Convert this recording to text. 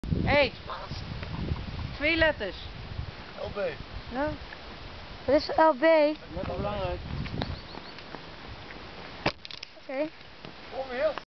Hé, 2 letters. LB. Nou, wat is LB? Net belangrijk. Oké.